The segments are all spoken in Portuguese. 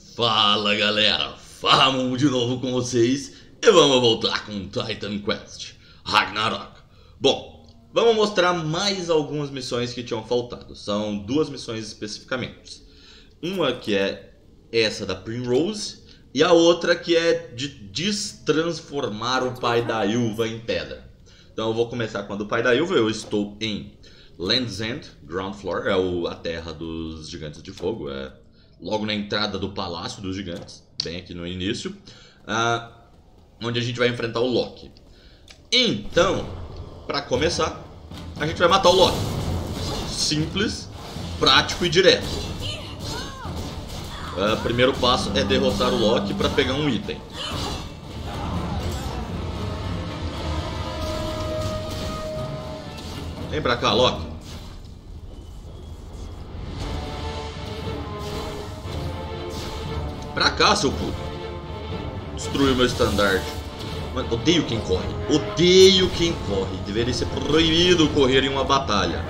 Fala galera, Famon de novo com vocês e vamos voltar com Titan Quest Ragnarok. Bom, vamos mostrar mais algumas missões que tinham faltado. São duas missões especificamente. Uma que é essa da Primrose e a outra que é de destransformar o pai da Ylva em pedra. Então eu vou começar com a do pai da Ylva. Eu estou em Land's End, Ground Floor, é a terra dos gigantes de fogo, é logo na entrada do Palácio dos Gigantes, bem aqui no início, onde a gente vai enfrentar o Loki. Então, para começar, a gente vai matar o Loki. Simples, prático e direto. Primeiro passo é derrotar o Loki para pegar um item. Vem pra cá, Loki. Pra cá, seu puto. Destruiu meu estandarte. Mano, odeio quem corre. Odeio quem corre. Deveria ser proibido correr em uma batalha.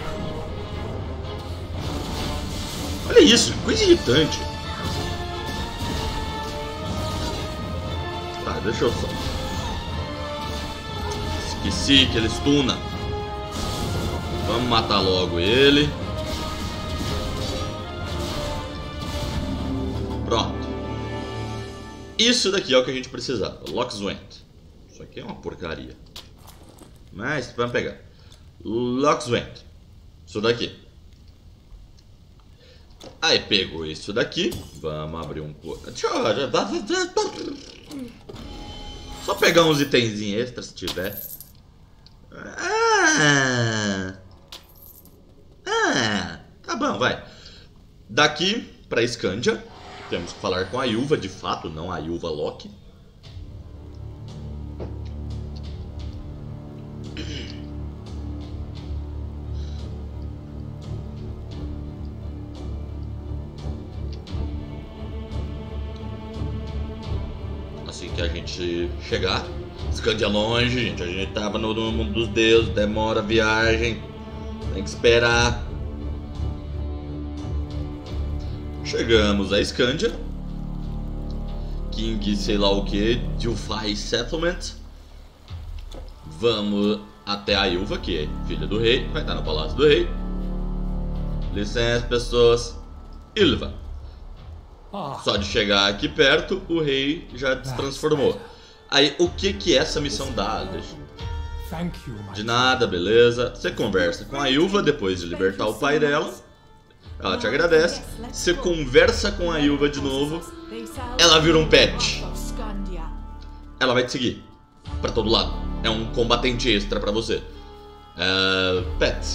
Olha isso, coisa irritante. Tá, deixa eu só. Esqueci que ele stuna. Vamos matar logo ele. Pronto. Isso daqui é o que a gente precisava. Loxwent. Isso aqui é uma porcaria. Mas vamos pegar. Loxwent. Isso daqui. Aí pegou isso daqui. Vamos abrir um... Só pegar uns itenzinhos extras se tiver. Tá bom, vai. Daqui pra Scandia. Temos que falar com a Ylva, de fato, não a Ylva Loki. Assim que a gente chegar. Scandia é longe, gente. A gente tava no mundo dos deuses, demora a viagem. Tem que esperar. Chegamos a Scandia, King sei lá o que, Dilfai Settlement. Vamos até a Ylva, que é filha do rei, vai estar no Palácio do Rei. Licença, pessoas. Ylva. Só de chegar aqui perto, o rei já destransformou. Aí, o que essa missão dá? De nada, beleza. Você conversa com a Ylva depois de libertar o pai dela. Ela te agradece, você conversa com a Ylva de novo, ela vira um pet. Ela vai te seguir pra todo lado. É um combatente extra pra você. Pet.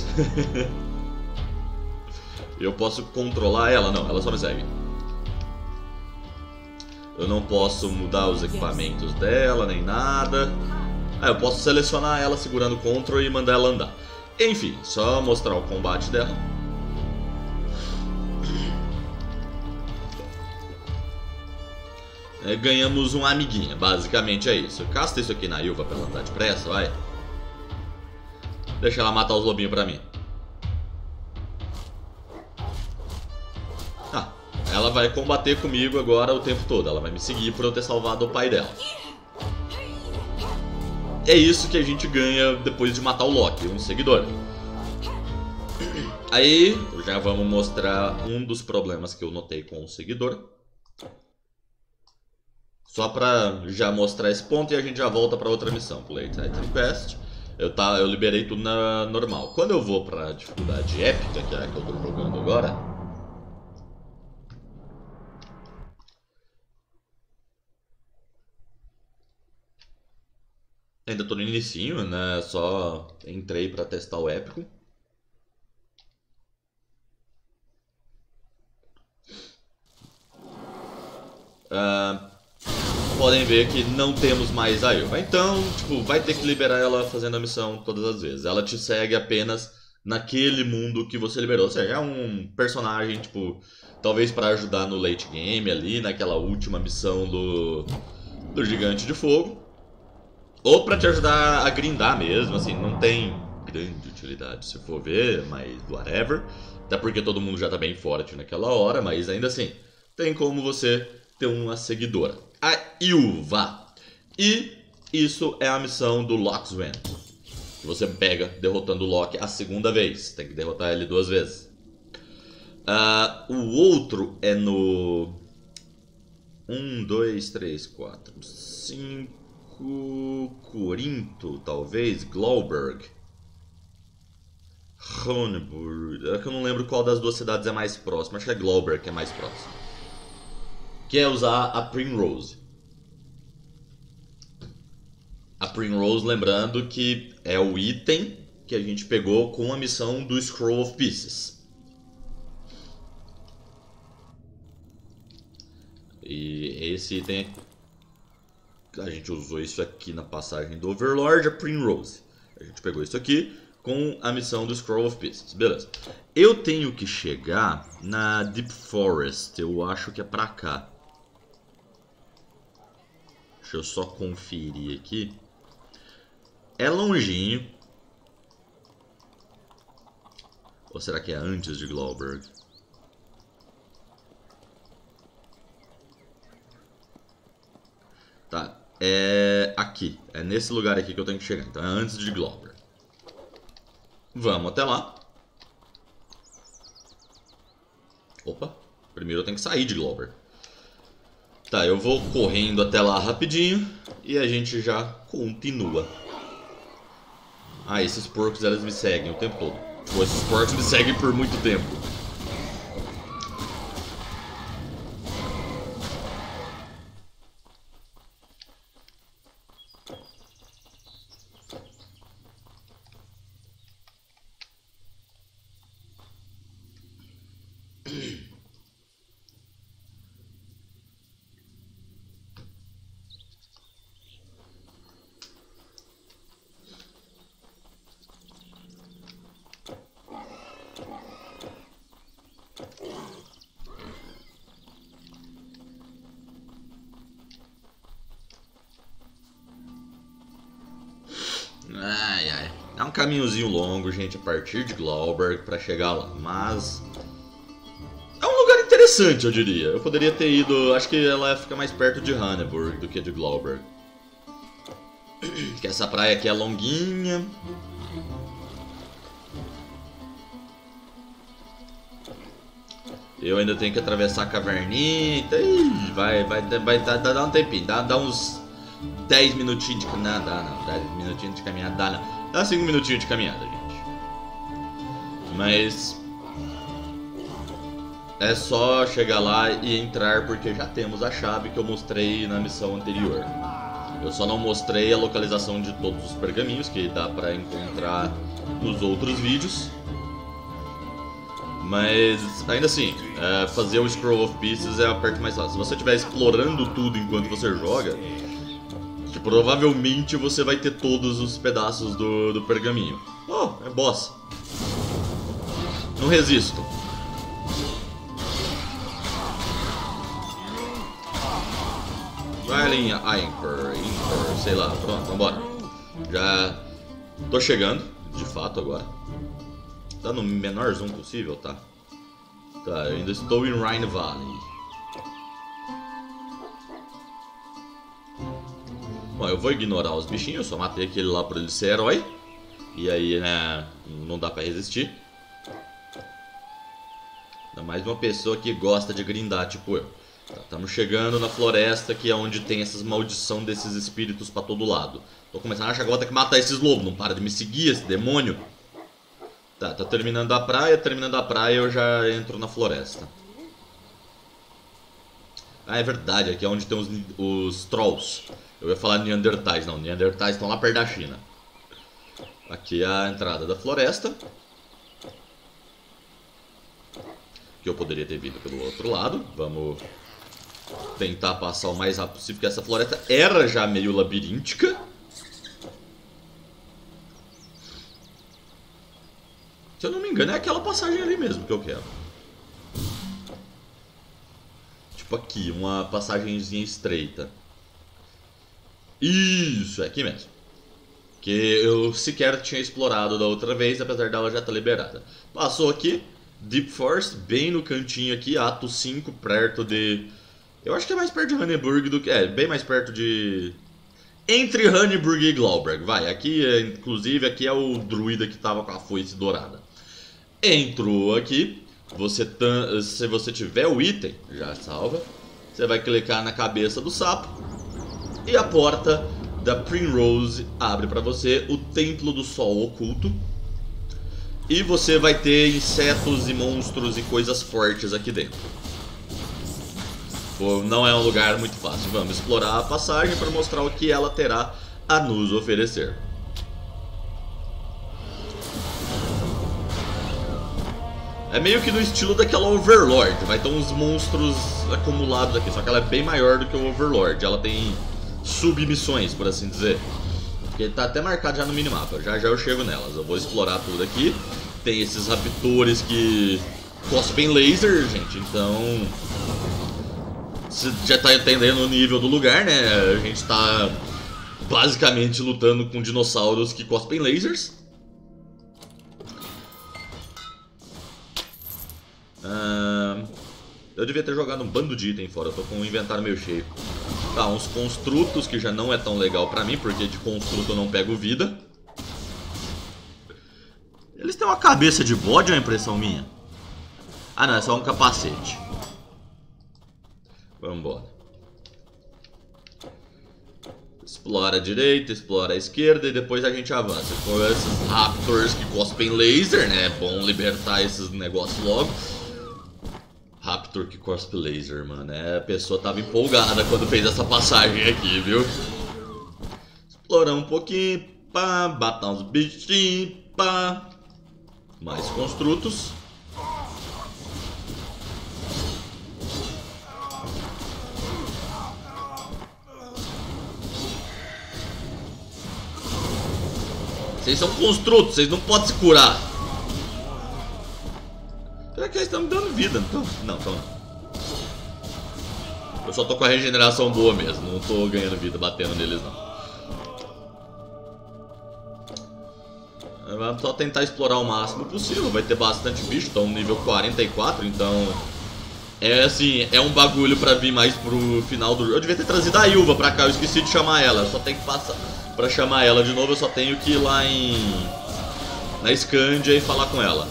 Eu posso controlar ela? Não, ela só me segue. Eu não posso mudar os equipamentos dela, nem nada. Eu posso selecionar ela segurando o Ctrl e mandar ela andar. Enfim, só mostrar o combate dela. Ganhamos uma amiguinha, basicamente é isso. Casta isso aqui na Ylva pra ela andar depressa, vai. Deixa ela matar os lobinhos pra mim. Ela vai combater comigo agora o tempo todo. Ela vai me seguir por eu ter salvado o pai dela. É isso que a gente ganha depois de matar o Loki, um seguidor. Aí, já vamos mostrar um dos problemas que eu notei com o seguidor. Só pra já mostrar esse ponto e a gente já volta pra outra missão. Play Titan Quest. Eu liberei tudo na normal. Quando eu vou pra dificuldade épica, que é a que eu tô jogando agora. Ainda tô no inicinho, né? Só entrei pra testar o épico. Podem ver que não temos mais a Ylva. Então, tipo, vai ter que liberar ela fazendo a missão todas as vezes. Ela te segue apenas naquele mundo que você liberou. Ou seja, é um personagem, tipo, talvez para ajudar no late game ali, naquela última missão do Gigante de Fogo. Ou para te ajudar a grindar mesmo, assim, não tem grande utilidade se for ver, mas whatever. Até porque todo mundo já tá bem forte naquela hora, mas ainda assim, tem como você ter uma seguidora, a Ylva. E isso é a missão do Lockswen, que você pega derrotando o Loki a segunda vez. Tem que derrotar ele 2 vezes. O outro é no 1, 2, 3, 4, 5 Corinto, talvez, Glauberg, Honeburg. É que eu não lembro qual das 2 cidades é mais próxima. Acho que é Glauberg que é mais próximo. Que é usar a Primrose. A Primrose, lembrando que é o item que a gente pegou com a missão do Scroll of Pieces. E esse item, a gente usou isso aqui na passagem do Overlord, a Primrose. A gente pegou isso aqui com a missão do Scroll of Pieces. Beleza. Eu tenho que chegar na Deep Forest. Eu acho que é pra cá. Deixa eu só conferir aqui. É longinho. Ou será que é antes de Glauberg? Tá, é aqui. É nesse lugar aqui que eu tenho que chegar. Então é antes de Glauberg. Vamos até lá. Opa, primeiro eu tenho que sair de Glauberg. Tá, eu vou correndo até lá rapidinho e a gente já continua. Ah, esses porcos, eles me seguem o tempo todo. Pô, esses porcos me seguem por muito tempo. Ai, ai. É um caminhozinho longo, gente, a partir de Glauberg pra chegar lá. Mas é um lugar interessante, eu diria. Eu poderia ter ido... Acho que ela fica mais perto de Honeburg do que de Glauberg. Que essa praia aqui é longuinha. Eu ainda tenho que atravessar a caverninha. Ih, vai dar um tempinho. Dá uns 10 minutinhos de caminhada. Não, 10 minutinhos de caminhada dá não. Dá 5 minutinhos de caminhada, gente. Mas é só chegar lá e entrar, porque já temos a chave que eu mostrei na missão anterior. Eu só não mostrei a localização de todos os pergaminhos, que dá pra encontrar nos outros vídeos. Mas ainda assim, fazer o Scroll of Pieces é a parte mais fácil. Se você estiver explorando tudo enquanto você joga, provavelmente você vai ter todos os pedaços do pergaminho. Oh, é boss. Não resisto. Vai, linha Anchor, sei lá, pronto, vambora. Já tô chegando, de fato, agora. Tá no menor zoom possível, tá? Tá, eu ainda estou em Rhine Valley. Bom, eu vou ignorar os bichinhos, eu só matei aquele lá por ele ser herói. E aí, né, não dá pra resistir. Ainda mais uma pessoa que gosta de grindar, tipo eu. Tá, estamos chegando na floresta, que é onde tem essas maldição desses espíritos pra todo lado. Tô começando a achar que vou ter que matar esses lobos, não para de me seguir, esse demônio. Tá terminando a praia eu já entro na floresta. Ah, é verdade, aqui é onde tem os Trolls. Eu ia falar Neandertais, não, Neandertais estão lá perto da China. Aqui é a entrada da floresta. Que eu poderia ter vindo pelo outro lado. Vamos tentar passar o mais rápido possível, porque essa floresta era já meio labiríntica. Se eu não me engano, é aquela passagem ali mesmo que eu quero. Tipo aqui, uma passagenzinha estreita. Isso, é aqui mesmo. Que eu sequer tinha explorado da outra vez, apesar dela já estar liberada. Passou aqui, Deep Forest, bem no cantinho aqui, ato 5, perto de Eu acho que é mais perto de Honeyburg do que... É, bem mais perto de... Entre Honeyburg e Glauberg, vai. Aqui, inclusive, aqui é o druida que tava com a foice dourada. Entrou aqui. Se você tiver o item, já salva. Você vai clicar na cabeça do sapo. E a porta da Primrose abre pra você o Templo do Sol Oculto. E você vai ter insetos e monstros e coisas fortes aqui dentro. Não é um lugar muito fácil. Vamos explorar a passagem para mostrar o que ela terá a nos oferecer. É meio que no estilo daquela Overlord. Vai ter uns monstros acumulados aqui. Só que ela é bem maior do que o Overlord. Ela tem submissões, por assim dizer. Porque tá até marcado já no minimapa. Já já eu chego nelas. Eu vou explorar tudo aqui. Tem esses raptores que cospem laser, gente. Então... Você já tá entendendo o nível do lugar, né? A gente tá basicamente lutando com dinossauros que cospem lasers. Eu devia ter jogado um bando de item fora, eu tô com o inventário meio cheio. Tá, uns construtos que já não é tão legal pra mim, porque de construto eu não pego vida. Eles têm uma cabeça de bode, é uma impressão minha? Ah não, é só um capacete. Vamos embora. Explora a direita, explora a esquerda e depois a gente avança. Com esses raptors que cospem laser, né? É bom libertar esses negócios logo. Raptor que cospe laser, mano. A pessoa tava empolgada quando fez essa passagem aqui, viu? Explorar um pouquinho, pá. Matar uns bichinhos, pá. Mais construtos. Vocês são construtos, vocês não podem se curar. Será que eles estão me dando vida? Não, estão não. Eu só tô com a regeneração boa mesmo. Não tô ganhando vida batendo neles, não. Vamos só tentar explorar o máximo possível. Vai ter bastante bicho, tô no nível 44, então... É assim, é um bagulho pra vir mais pro final do... Eu devia ter trazido a Ilva pra cá, eu esqueci de chamar ela. Eu só tenho que passar... Pra chamar ela de novo, eu só tenho que ir lá na Scandia e falar com ela.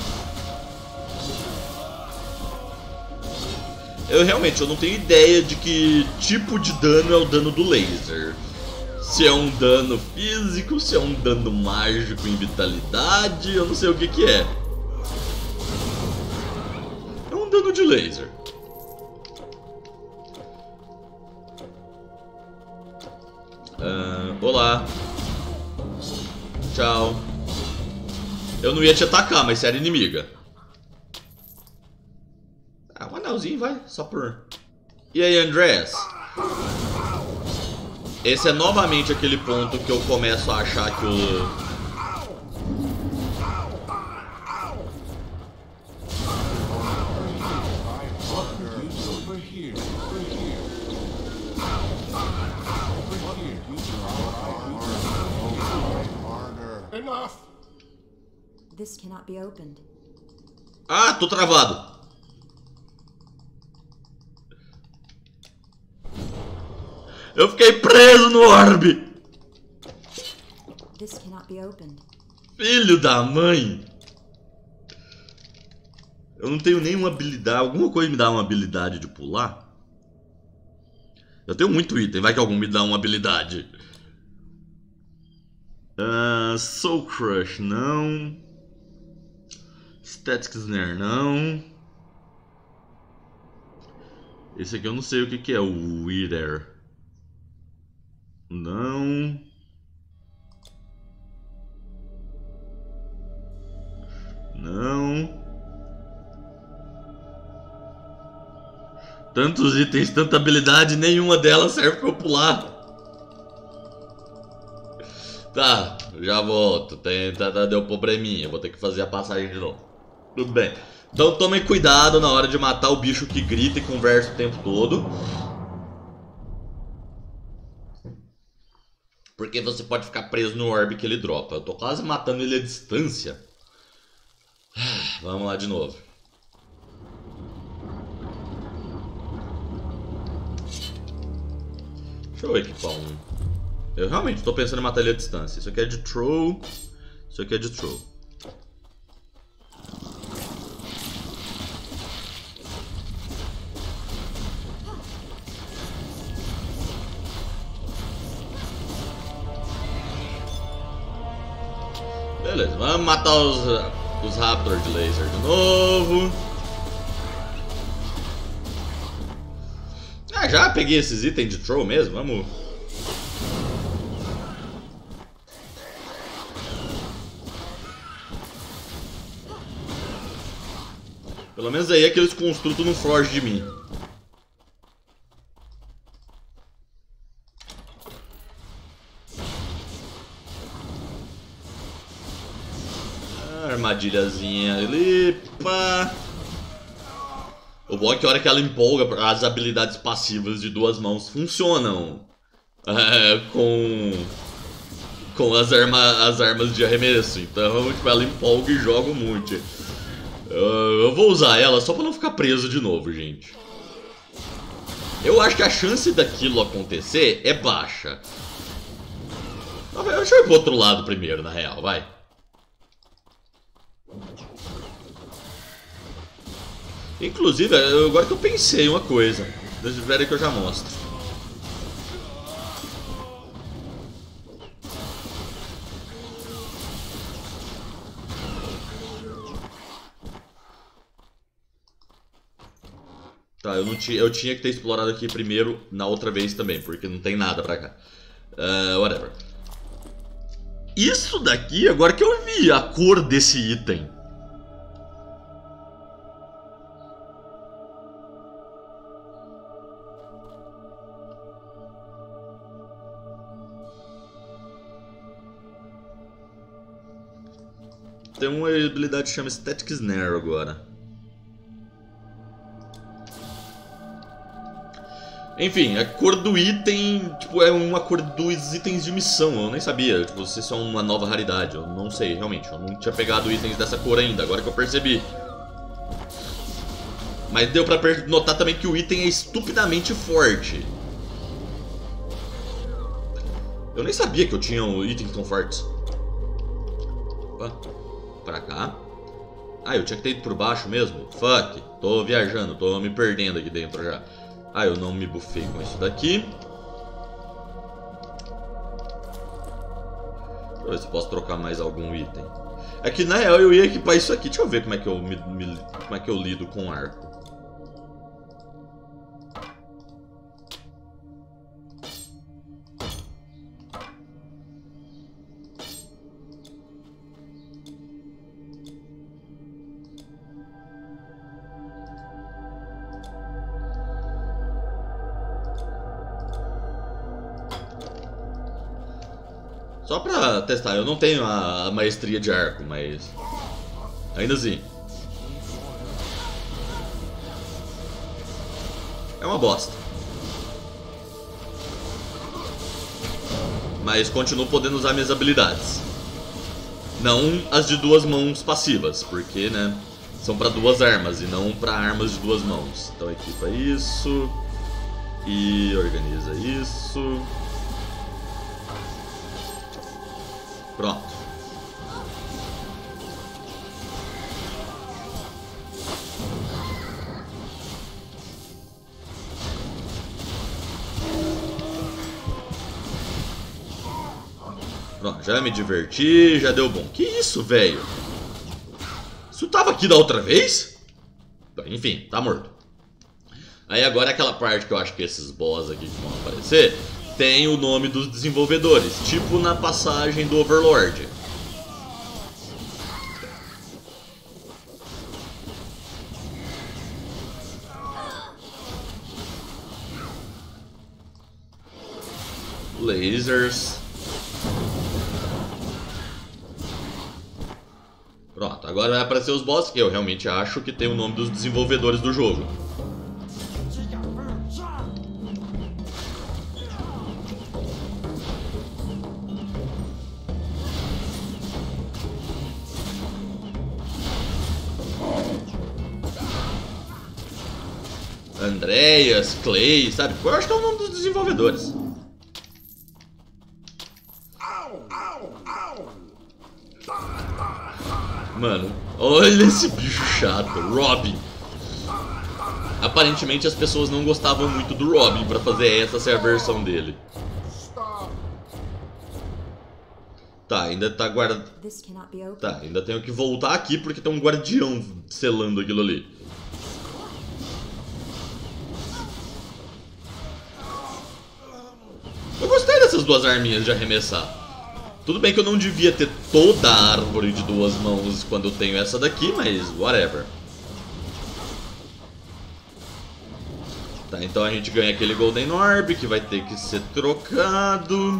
Eu não tenho ideia de que tipo de dano é o dano do laser. Se é um dano físico, se é um dano mágico em vitalidade, eu não sei o que é. É um dano de laser. Olá. Tchau. Eu não ia te atacar, mas você era inimiga. Ah, um anelzinho, vai. Só por... E aí, Andreas? Esse é novamente aquele ponto que eu começo a achar que o... This cannot be opened. Ah, tô travado. Eu fiquei preso no orbe. This cannot be opened. Filho da mãe. Eu não tenho nenhuma habilidade. Alguma coisa me dá uma habilidade de pular? Eu tenho muito item. Vai que algum me dá uma habilidade. Soul Crush, não. Static Snare, não. Esse aqui eu não sei o que é. O Wither. Não. Não. Tantos itens, tanta habilidade, nenhuma delas serve pra eu pular. Tá, já volto. Deu probleminha, vou ter que fazer a passagem de novo. Tudo bem. Então tomem cuidado na hora de matar o bicho que grita e conversa o tempo todo. Porque você pode ficar preso no orbe que ele dropa. Eu tô quase matando ele à distância. Vamos lá de novo. Deixa eu equipar um. Eu realmente tô pensando em matar ele à distância. Isso aqui é de throw. Isso aqui é de throw. Beleza, vamos matar os Raptor de laser de novo. Ah, já peguei esses itens de throw mesmo, vamos. Pelo menos aí aqueles construtos não fogem de mim. Armadilhazinha ali, pá. O bom é que a hora que ela empolga, as habilidades passivas de duas mãos funcionam com as armas de arremesso. Então, tipo, ela empolga e joga muito. Eu vou usar ela só pra não ficar preso de novo, gente. Eu acho que a chance daquilo acontecer é baixa. Deixa eu ir pro outro lado primeiro, na real, vai. Inclusive, agora que eu pensei uma coisa. Espera aí que eu já mostro. Tá, eu tinha que ter explorado aqui primeiro na outra vez também, porque não tem nada pra cá. Whatever. Isso daqui, agora que eu vi a cor desse item. Tem uma habilidade que chama Static Snare agora. Enfim, a cor do item, tipo, é uma cor dos itens de missão. Eu nem sabia, tipo, se isso é uma nova raridade. Eu não sei, realmente. Eu não tinha pegado itens dessa cor ainda, agora que eu percebi. Mas deu pra notar também que o item é estupidamente forte. Eu nem sabia que eu tinha itens tão fortes. Opa, pra cá. Ah, eu tinha que ter ido por baixo mesmo? Fuck, tô viajando, tô me perdendo aqui dentro já. Ah, eu não me bufei com isso daqui. Deixa eu ver se eu posso trocar mais algum item. É que na real eu ia equipar isso aqui. Deixa eu ver como é que eu, como é que eu lido com arco. Só pra testar, eu não tenho a maestria de arco, mas ainda assim é uma bosta. Mas continuo podendo usar minhas habilidades. Não as de duas mãos passivas, porque, né, são pra duas armas e não pra armas de duas mãos. Então equipa isso e organiza isso. Pronto. Pronto, já me diverti, já deu bom. Que isso, velho? Isso tava aqui da outra vez? Enfim, tá morto. Aí agora aquela parte que eu acho que esses boss aqui que vão aparecer tem o nome dos desenvolvedores, tipo na passagem do Overlord. Lasers. Pronto, agora vai aparecer os boss que eu realmente acho que tem o nome dos desenvolvedores do jogo. Andreas, Clay, sabe? Eu acho que é o nome dos desenvolvedores. Mano, olha esse bicho chato, Robin. Aparentemente as pessoas não gostavam muito do Robin pra fazer essa ser a versão dele. Tá, ainda tá guardado. Tá, ainda tenho que voltar aqui porque tem um guardião selando aquilo ali. Eu gostei dessas duas arminhas de arremessar. Tudo bem que eu não devia ter toda a árvore de duas mãos quando eu tenho essa daqui, mas whatever. Tá, então a gente ganha aquele Golden Orb que vai ter que ser trocado.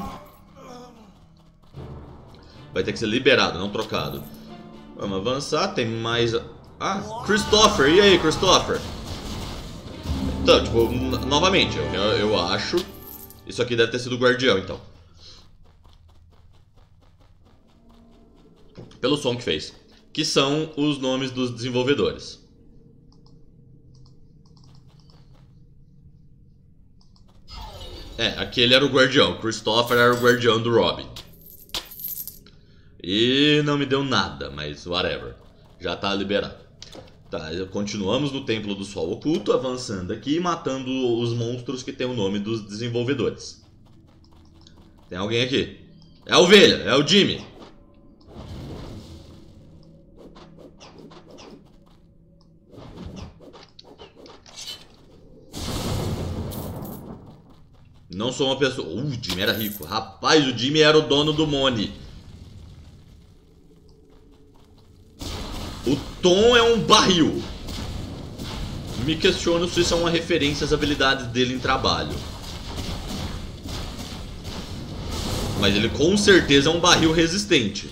Vai ter que ser liberado, não trocado. Vamos avançar, tem mais... Ah, Christopher, e aí, Christopher? Então, tipo, novamente, eu acho... Isso aqui deve ter sido o guardião, então. Pelo som que fez. Que são os nomes dos desenvolvedores. É, aquele era o guardião. Christopher era o guardião do Robin. E não me deu nada, mas whatever. Já tá liberado. Tá, continuamos no Templo do Sol Oculto, avançando aqui e matando os monstros que tem o nome dos desenvolvedores. Tem alguém aqui. É a ovelha, é o Jimmy. Não sou uma pessoa... o Jimmy era rico. Rapaz, o Jimmy era o dono do Money. O Tom é um barril. Me questiono se isso é uma referência às habilidades dele em trabalho. Mas ele com certeza é um barril resistente.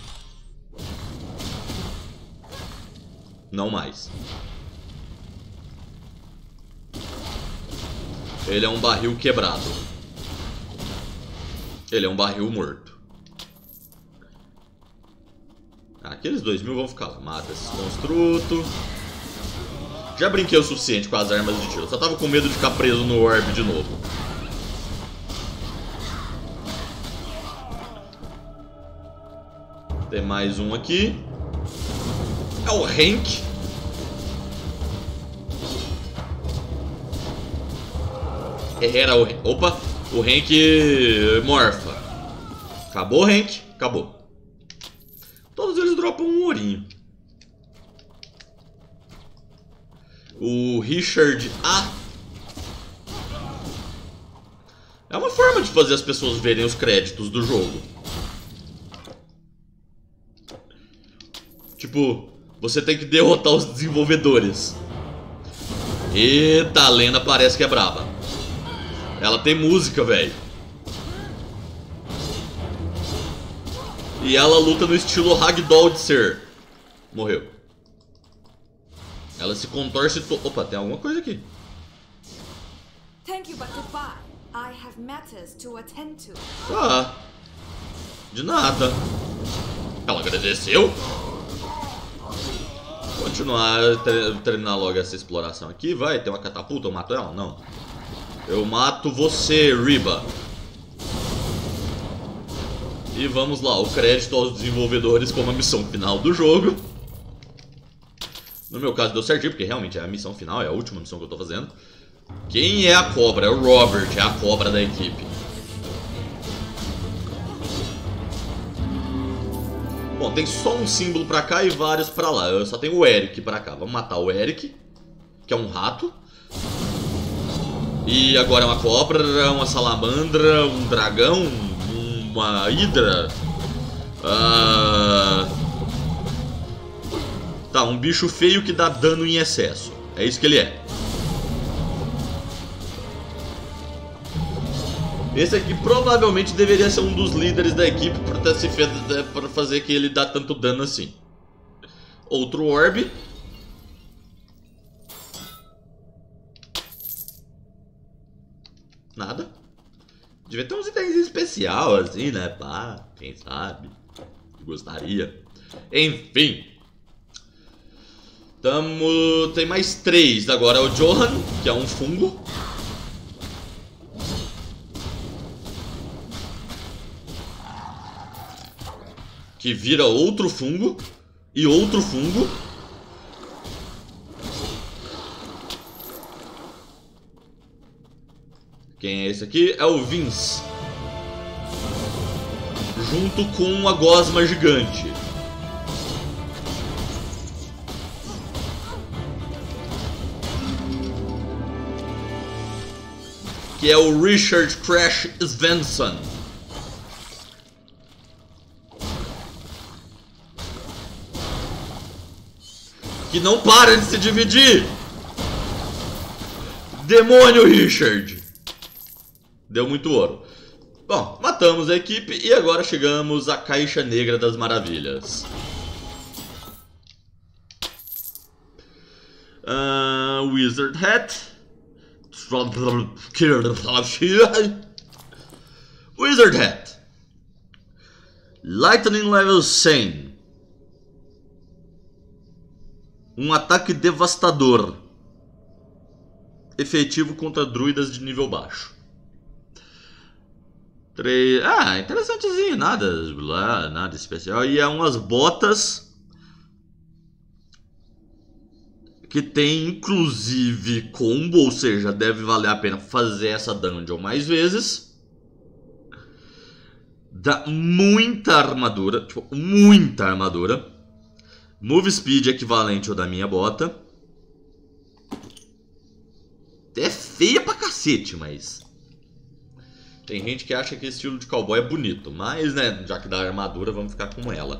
Não mais. Ele é um barril quebrado. Ele é um barril morto. Aqueles 2000 vão ficar lá. Mata esses construtos. Já brinquei o suficiente com as armas de tiro. Só tava com medo de ficar preso no orb de novo. Tem mais um aqui. É o Hank. Era o... Opa! O Hank morfa. Acabou, Hank? Acabou. Todos eles dropam um ourinho. O Richard A. É uma forma de fazer as pessoas verem os créditos do jogo. Tipo, você tem que derrotar os desenvolvedores. Eita, a Lena parece que é braba. Ela tem música, velho. E ela luta no estilo Ragdoll de ser. Morreu. Ela se contorce to... Opa, tem alguma coisa aqui. Thank you, but goodbye. I have matters to attend to. Ah, de nada. Ela agradeceu. Continuar, terminar logo essa exploração aqui. Vai, tem uma catapulta, eu mato ela? Não. Eu mato você, Riba. E vamos lá, o crédito aos desenvolvedores como a missão final do jogo. No meu caso deu certinho, porque realmente é a missão final, é a última missão que eu tô fazendo. Quem é a cobra? É o Robert, é a cobra da equipe. Bom, tem só um símbolo pra cá e vários pra lá. Eu só tenho o Eric pra cá. Vamos matar o Eric, que é um rato. E agora é uma cobra, uma salamandra, um dragão, uma hidra. Tá, um bicho feio que dá dano em excesso. É isso que ele é. Esse aqui provavelmente deveria ser um dos líderes da equipe por ter se feito para fazer que ele dá tanto dano assim. Outro orb. Nada. Devia ter uns itens especial assim, né? Pá, quem sabe. Gostaria. Enfim. Tem mais 3. Agora é o Johan, que é um fungo. que vira outro fungo e outro fungo. Quem é esse aqui? É o Vince. Junto com a gosma gigante. Que é o Richard Crash Svensson. Que não para de se dividir. Demônio, Richard. Deu muito ouro. Bom, matamos a equipe e agora chegamos à Caixa Negra das Maravilhas. Wizard Hat. Wizard Hat. Lightning Level 100. Um ataque devastador. Efetivo contra druidas de nível baixo. Interessantezinho, nada especial. E é umas botas que tem inclusive combo, ou seja, deve valer a pena fazer essa dungeon mais vezes. Dá muita armadura, tipo, muita armadura. Move speed equivalente ao da minha bota. É feia pra cacete, mas... Tem gente que acha que esse estilo de cowboy é bonito, mas, né, já que dá armadura, vamos ficar com ela.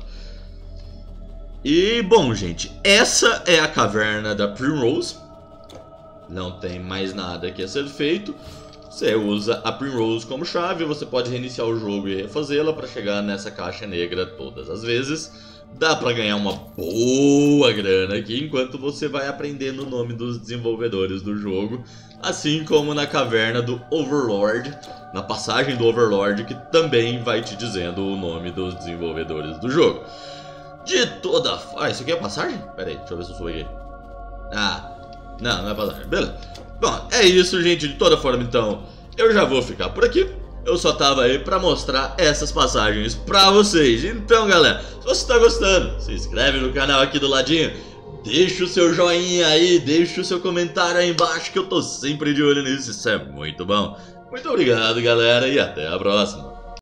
E, bom, gente, essa é a caverna da Primrose. Não tem mais nada aqui a ser feito. Você usa a Primrose como chave, você pode reiniciar o jogo e refazê-la para chegar nessa caixa negra todas as vezes. Dá pra ganhar uma boa grana aqui enquanto você vai aprendendo o nome dos desenvolvedores do jogo. Assim como na caverna do Overlord, na passagem do Overlord, que também vai te dizendo o nome dos desenvolvedores do jogo. De toda forma... isso aqui é passagem? Pera aí, deixa eu ver se eu subi aqui. Não é passagem, beleza. Bom, é isso, gente. De toda forma, então, eu já vou ficar por aqui. Eu só tava aí pra mostrar essas passagens pra vocês. Então, galera, se você tá gostando, se inscreve no canal aqui do ladinho. Deixa o seu joinha aí, deixa o seu comentário aí embaixo que eu tô sempre de olho nisso. Isso é muito bom. Muito obrigado, galera, e até a próxima.